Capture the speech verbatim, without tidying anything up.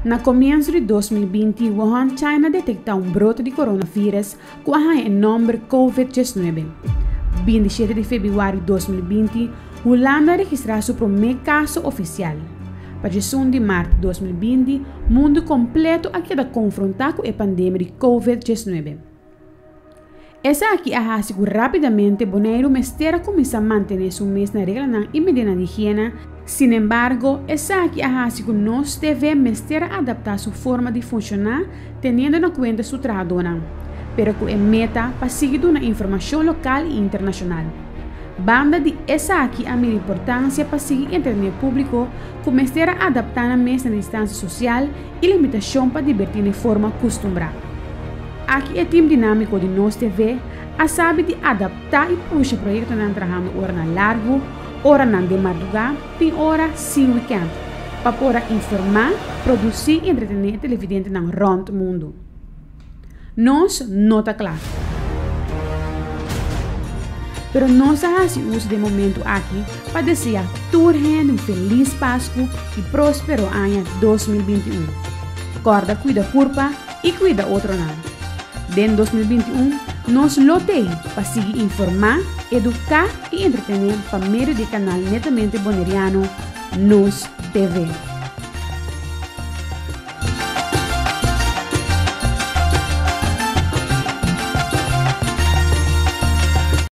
Na começo de dois mil e vinte, Wuhan, China detectou um broto de coronavírus com o nome covid dezenove. vinte e sete de fevereiro de dois mil e vinte, Holanda registrou seu primeiro caso oficial. Para um de março de dois mil e vinte, o mundo completo aqui está confrontado com a pandemia de covid dezenove. Essa aqui a que rapidamente boneiro mestera começa a manter seu mês na regra e medida de higiene. Sin embargo, essa aqui a que NosTV mestera adaptar sua forma de funcionar, tendo em conta sua tradução, pero com a meta para seguir uma informação local e internacional. Banda de essa aqui a minha importância para seguir internet público, começar a adaptar a mesa na distância social e limitação para divertir de forma acostumada. Aqui é o time dinâmico de NosTV, a sabe de adaptar e puxar projetos na trabalhando hora na largo, hora na de madrugada, tem hora sem weekend, para poder informar, produzir e entreter televidentes na rond mundo. Nós nota claro. Pero nós fazemos uso de momento aqui para desejar toda gente um feliz Pasco e próspero ano dois mil e vinte e um. Corda cuida curva e cuida outro ano. Em dois mil e vinte e um, nós lotei para seguir informar, educar e entreter para meio de canal netamente boneriano NosTV.